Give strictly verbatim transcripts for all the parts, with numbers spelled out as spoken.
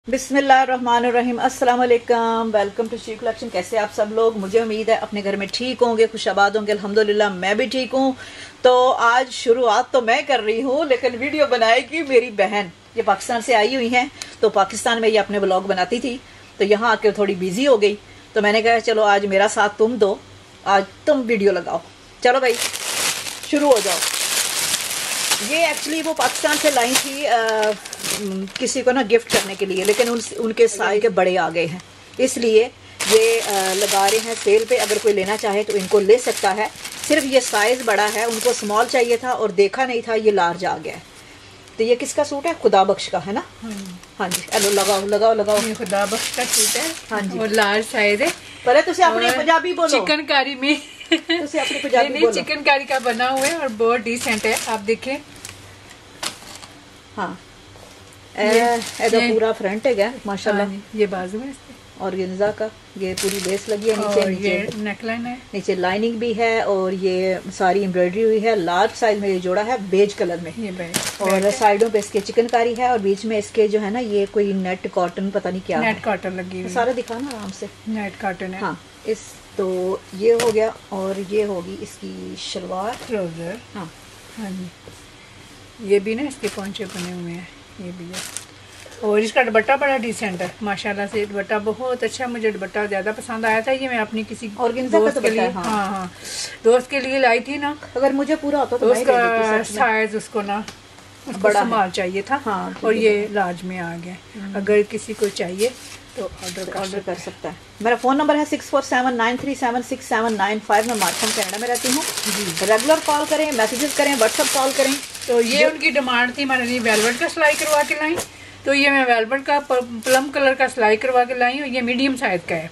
बिस्मिल्लाहिर्रहमानिर्रहीम, अस्सलाम वालेकुम। Welcome to she collection. कैसे आप सब लोग? मुझे उम्मीद है अपने घर में ठीक होंगे, खुशाबाद होंगे। अल्हम्दुलिल्लाह मैं भी ठीक हूँ। तो आज शुरुआत तो मैं कर रही हूँ, लेकिन वीडियो बनाएगी मेरी बहन। ये पाकिस्तान से आई हुई हैं, तो पाकिस्तान में ये अपने ब्लॉग बनाती थी, तो यहाँ आके थोड़ी बिजी हो गई। तो मैंने कहा चलो आज मेरा साथ तुम दो, आज तुम वीडियो लगाओ। चलो भाई शुरू हो जाओ। ये एक्चुअली वो पाकिस्तान से लाई थी आ, किसी को ना गिफ्ट करने के लिए, लेकिन उन, उनके साइज के बड़े आ गए हैं, इसलिए ये आ, लगा रहे हैं सेल पे। अगर कोई लेना चाहे तो इनको ले सकता है। सिर्फ ये साइज़ बड़ा है, उनको स्मॉल चाहिए था और देखा नहीं था, ये लार्ज आ गया है। तो ये किसका सूट है? खुदा बख्श का है ना? हाँ जी। हेलो लगाओ लगाओ लगाओ। ये खुदा बख्श का सूट है। हाँ जी। और लार्ज साइज है। पहले तुझे अपने पंजाबी बोलो। चिकनकारी में तुझे अपने पंजाबी नहीं, बोलो। चिकनकारी का बना हुआ है और बहुत डिसेंट है, आप देखें। हाँ ऐसा पूरा फ्रंट है माशाल्लाह। ये बाजू है इसके और गेंजा का ये पूरी बेस लगी है नीचे। नीचे नेकलाइन है, नीचे लाइनिंग भी है और ये सारी एम्ब्रॉयडरी हुई है। लार्ज साइज में ये जोड़ा है बेज कलर में। ये और साइडों पे इसके चिकनकारी है और बीच में इसके जो है ना ये कोई नेट कॉटन, पता नहीं क्या नेट कॉटन लगी हुई। सारा दिखाना आराम से। नेट कॉटन है। हाँ इस तो ये हो गया और ये होगी इसकी शलवार ट्राउजर। हाँ हाँ जी। ये भी ना इसके पौंचे बने हुए हैं, ये भी है। और इसका दुपट्टा बड़ा डिसेंट है माशाल्लाह से। दुपट्टा बहुत अच्छा, मुझे दुपट्टा ज़्यादा पसंद आया था। ये मैं अपनी किसी और दोस्त के लिए हाँ हाँ हाँ दोस्त के लिए लाई थी ना। अगर मुझे पूरा होता तो, तो उसका साइज उसको ना बड़ा संभाल चाहिए था। हाँ, और ये लार्ज में आ गया। अगर किसी को चाहिए तो ऑर्डर ऑर्डर कर सकता है। मेरा फ़ोन नंबर है six four seven nine three seven six seven nine five. मैं मार्कम कनाडा में रहती हूँ। रेगुलर कॉल करें, मैसेजेस करें, व्हाट्सअप कॉल करें। तो ये उनकी डिमांड थी, हमारे लिए वेलवेट का सिलाई करवा के लाई। तो ये मैं वेलवेट का प्लम कलर का सिलाई करवा के लाई हूँ। ये मीडियम साइज का है,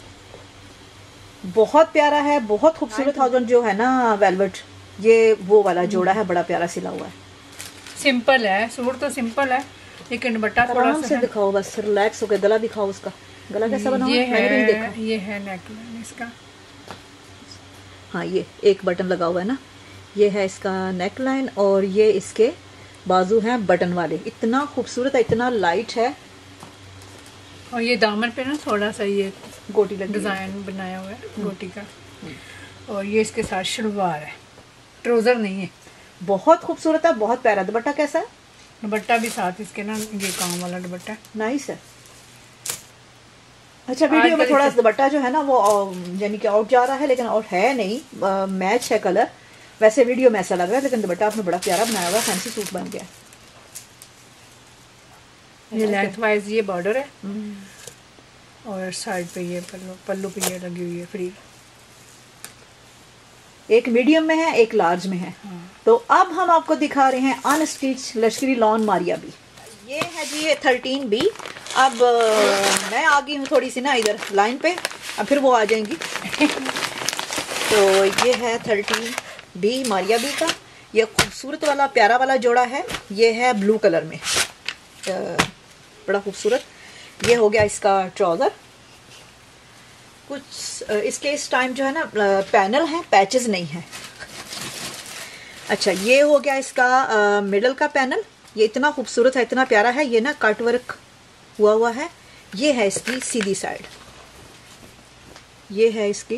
बहुत प्यारा है, बहुत खूबसूरत। थाउजेंड जो है ना वेलवेट, ये वो वाला जोड़ा है, बड़ा प्यारा सिला हुआ है। सिंपल है सूट, तो सिंपल है लेकिन दुपट्टा थोड़ा सा से दिखाओ, बस रिलैक्स होकर। गला दिखाओ उसका, गला कैसा बना हुआ है? मैंने भी नहीं देखा। ये है नेकलाइन इसका। हाँ ये एक बटन लगा हुआ है ना, ये है इसका नेकलाइन और ये इसके बाजू हैं बटन वाले। इतना खूबसूरत है, इतना लाइट है। और ये दामन पे ना थोड़ा सा ये गोटी लगी डिजाइन बनाया हुआ है गोटी का। और ये इसके साथ शलवार है, ट्राउजर नहीं है। बहुत खूबसूरत है, बहुत प्यारा। दुपट्टा कैसा है? दुपट्टा भी साथ इसके ना ये काम वाला दुपट्टा नाइस है। अच्छा वीडियो में थोड़ा दुपट्टा जो है ना वो यानी कि आउट जा रहा है, लेकिन आउट है नहीं, आ, मैच है कलर। वैसे वीडियो में ऐसा लग रहा है, लेकिन दुपट्टा आपने बड़ा प्यारा बनाया हुआ, फैंसी सूट बन गया। ये लेंथ वाइज ये बॉर्डर है और साइड पे ये पल्लू पल्लू पे ये लगी हुई है फ्री। एक मीडियम में है, एक लार्ज में है। हाँ। तो अब हम आपको दिखा रहे हैं अनस्टिच लश्करी लॉन मारिया बी। ये है जी ये थर्टीन बी। अब आ, मैं आ गई हूँ थोड़ी सी ना इधर लाइन पे, अब फिर वो आ जाएंगी। तो ये है थर्टीन बी मारिया बी का। ये खूबसूरत वाला प्यारा वाला जोड़ा है। ये है ब्लू कलर में, आ, बड़ा खूबसूरत। ये हो गया इसका ट्राउज़र। कुछ इसके इस टाइम जो है ना पैनल है, पैचेस नहीं है। अच्छा ये हो गया इसका आ, मिडल का पैनल। ये इतना खूबसूरत है, इतना प्यारा है। ये ना कट वर्क हुआ हुआ है। ये है इसकी सीधी साइड, ये है इसकी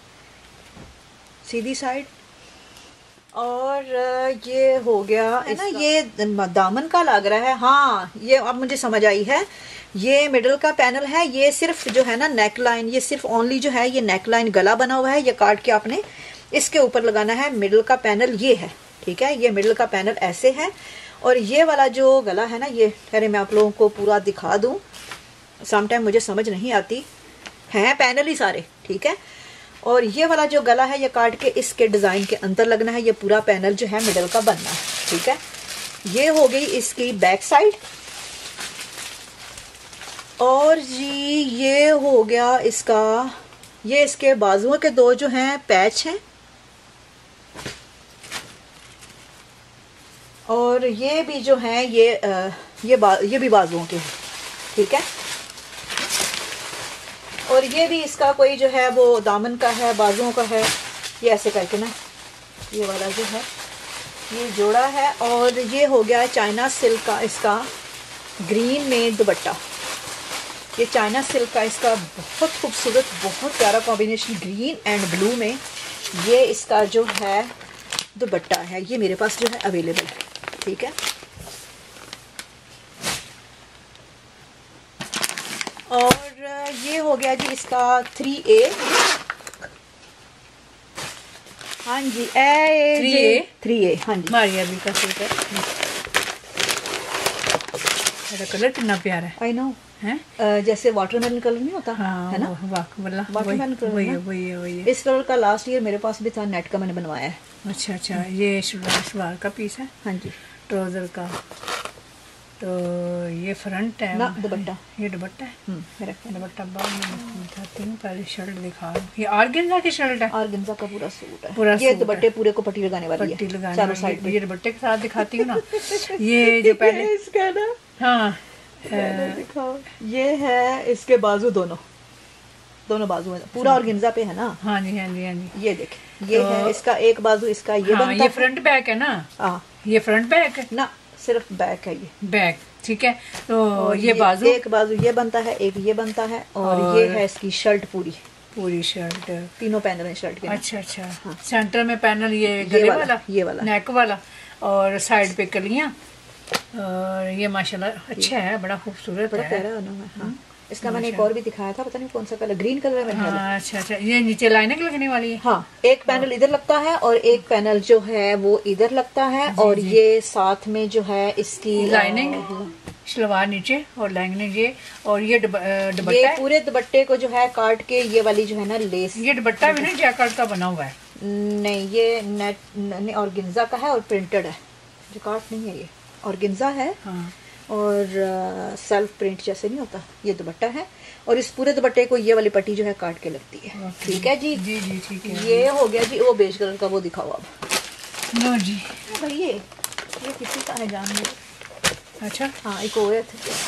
सीधी साइड। और ये हो गया है ना, ये दामन का लग रहा है। हाँ ये अब मुझे समझ आई है, ये मिडल का पैनल है। ये सिर्फ जो है ना नेक लाइन, ये सिर्फ ओनली जो है ये नेक लाइन गला बना हुआ है। ये काट के आपने इसके ऊपर लगाना है। मिडल का पैनल ये है, ठीक है। ये मिडल का पैनल ऐसे है। और ये वाला जो गला है ना, ये खैर मैं आप लोगों को पूरा दिखा दूं, समटाइम मुझे समझ नहीं आती है, पैनल ही सारे ठीक है। और ये वाला जो गला है ये काट के इसके डिज़ाइन के अंदर लगना है। ये पूरा पैनल जो है मिडल का बनना है, ठीक है। ये हो गई इसकी बैक साइड। और जी ये हो गया इसका, ये इसके बाजुओं के दो जो हैं पैच हैं। और ये भी जो हैं ये आ, ये बा, ये भी बाजुओं के हैं, ठीक है। और ये भी इसका कोई जो है वो दामन का है, बाजुओं का है। ये ऐसे करके ना ये वाला जो है ये जोड़ा है। और ये हो गया चाइना सिल्क का इसका ग्रीन में दुपट्टा। ये चाइना सिल्क का इसका बहुत खूबसूरत, बहुत प्यारा कॉम्बिनेशन ग्रीन एंड ब्लू में ये इसका जो है दुपट्टा है, ये मेरे पास जो है अवेलेबल है। ठीक है, और ये हो गया जी इसका थ्री ए। हाँ जी, ए थ्री ए थ्री ए हाँ जी, मारिया भी का सूट है। मेरा कलर कितना प्यारा है। आई नो हैं, जैसे वाटरमेलन कलर नहीं होता, हाँ, है ना, वाटरमेलन कलर वही है वही है वही है। इस कलर का लास्ट ईयर मेरे पास भी था, नेट का मैंने बनवाया है। अच्छा अच्छा, ये शलवार का पीस है। हाँ जी, ट्राउजर का। तो ये फ्रंट है ना, दुपट्टा, ये दुपट्टा है। मेरा दुपट्टा बाद में दिखाती हूँ, पहले शर्ट दिखा रहा हूँ। ये ऑर्गेन्जा की शर्ट है, ऑर्गेन्जा का पूरा सूट है। पूरा ये दुपट्टे पूरे को पट्टी लगाने वाली है, पट्टी लगाने चारों वाली साइड पे। ये दुपट्टे के साथ दिखाती हूँ ना। ये जो पहले इसका ना, हाँ दिखाओ, ये है इसके बाजू, दोनों दोनों बाजू है, पूरा ऑर्गेन्जा पे है ना। हाँ जी हाँ जी हाँ जी। ये देख, ये तो, है इसका एक बाजू, इसका ये हाँ, बनता ये फ्रंट बैक है ना। हाँ, ये फ्रंट बैक है ना, सिर्फ बैक है ये, बैक। ठीक है, तो ये बाजू, एक बाजू ये बनता है, एक ये बनता है, और, और ये है इसकी शर्ट पूरी पूरी शर्ट, तीनों पैनल है शर्ट के। अच्छा अच्छा, हाँ। सेंटर में पैनल ये ये गले वाला, वाला, ये वाला नेक वाला, और साइड पे कलियां, और ये माशाल्लाह अच्छा है, बड़ा खूबसूरत बड़ा है, प्यारा बना हुआ है। हाँ। इसका मैंने एक और भी दिखाया था, पता नहीं कौन सा कलर, ग्रीन कलर है मेरे ख्याल में। हाँ, अच्छा अच्छा, ये नीचे लाइनिंग लगने वाली है। हाँ, एक पैनल इधर लगता है और एक पैनल जो है वो इधर लगता है, जी, और जी। ये साथ में जो है इसकी लाइनिंग, सलवार नीचे और लाइनिंग ये, और ये दुपट्टा, ये पूरे दुपट्टे को जो है काट के ये वाली जो है ना लेस, ये दुपट्टा भी ना जैकेट का बना हुआ है। नहीं, ये नेट नहीं, ऑर्गेन्जा का है और प्रिंटेड है, जैकेट नहीं है, ये ऑर्गेन्जा है। हाँ। और सेल्फ uh, प्रिंट जैसे नहीं होता, ये दुपट्टा है, और इस पूरे दुपट्टे को ये वाली पट्टी जो है काट के लगती है। ठीक है जी, जी जी ठीक है। ये हो गया जी वो बेज कलर का, वो दिखाओ अब। लो जी, भाई ये ये किसी का है, जान लो। अच्छा हाँ, एक और है,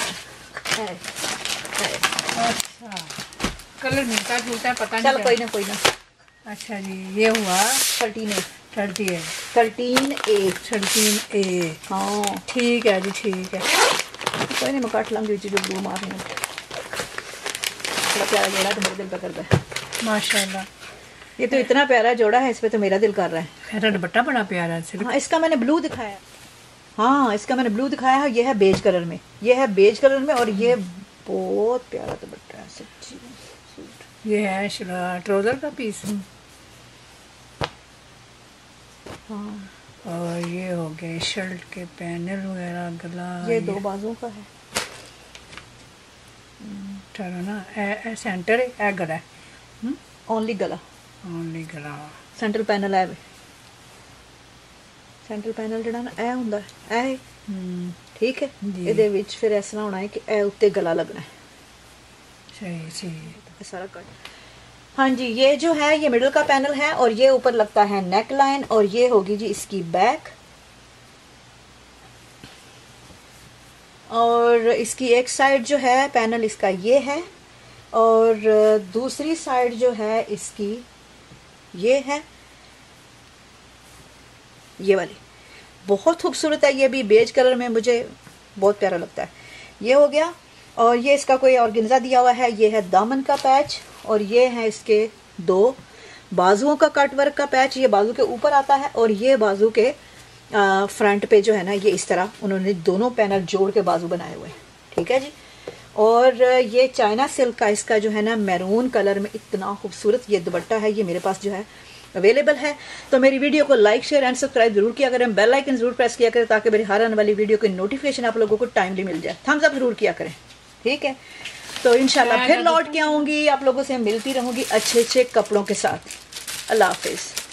अच्छा, कलर मिलता जुलता है, पता नहीं। चल कोई ना कोई ना। अच्छा जी, ये हुआ थर्टीन ए, थर्टी है, थर्टीन ए, थर्टीन ए। हाँ ठीक है जी, ठीक है, कोई नहीं, मैं काट लाऊंगी जो ब्लू मार रही हूँ। बड़ा प्यारा जोड़ा तो मेरे दिल पे कर रहा है माशाल्लाह। ये तो इतना प्यारा जोड़ा है, इस पे तो मेरा दिल कर रहा है। मेरा दुपट्टा बड़ा प्यारा है। हाँ, इसका मैंने ब्लू दिखाया, हाँ इसका मैंने ब्लू दिखाया है, ये है बेज कलर में, ये है बेज कलर में, और ये बहुत प्यारा दुपट्टा है सच्ची। ये है ट्राउजर का पीस। हाँ, और ये हो गए शर्ट के पैनल वगैरह, गला ये, ये दो बाजू का है, चलो ना, ए, ए, सेंटर है, गला है, ओनली गला, ओनली गला, सेंट्रल पैनल है, सेंट्रल पैनल ਜਿਹੜਾ ਨਾ ਇਹ ਹੁੰਦਾ ਹੈ, ਇਹ ਠੀਕ ਹੈ, ਇਹਦੇ ਵਿੱਚ ਫਿਰ ਇਸ ਤਰ੍ਹਾਂ ਹੋਣਾ ਹੈ ਕਿ ਇਹ ਉੱਤੇ ਗਲਾ लगना है। सही सही, सारा कट। हाँ जी, ये जो है ये मिडिल का पैनल है, और ये ऊपर लगता है नेक लाइन, और ये होगी जी इसकी बैक, और इसकी एक साइड जो है पैनल इसका ये है, और दूसरी साइड जो है इसकी ये है, ये वाली बहुत खूबसूरत है, ये भी बेज कलर में मुझे बहुत प्यारा लगता है। ये हो गया, और ये इसका कोई ऑर्गेन्जा दिया हुआ है, ये है दामन का पैच, और ये है इसके दो बाजुओं का कट वर्क का पैच, ये बाजू के ऊपर आता है, और ये बाजू के आ, फ्रंट पे जो है ना, ये इस तरह उन्होंने दोनों पैनल जोड़ के बाजू बनाए हुए हैं। ठीक है जी, और ये चाइना सिल्क का इसका जो है ना मैरून कलर में इतना खूबसूरत ये दुपट्टा है, ये मेरे पास जो है अवेलेबल है। तो मेरी वीडियो को लाइक शेयर एंड सब्सक्राइब जरूर किया करें, बेल आइकन जरूर प्रेस किया करें, ताकि मेरी हर आने वाली वीडियो की नोटिफिकेशन आप लोगों को टाइमली मिल जाए। थम्स अप जरूर किया करें। ठीक है, तो इंशाल्लाह फिर लौट के आऊंगी, आप लोगों से मिलती रहूंगी अच्छे अच्छे कपड़ों के साथ। अल्लाह हाफिज।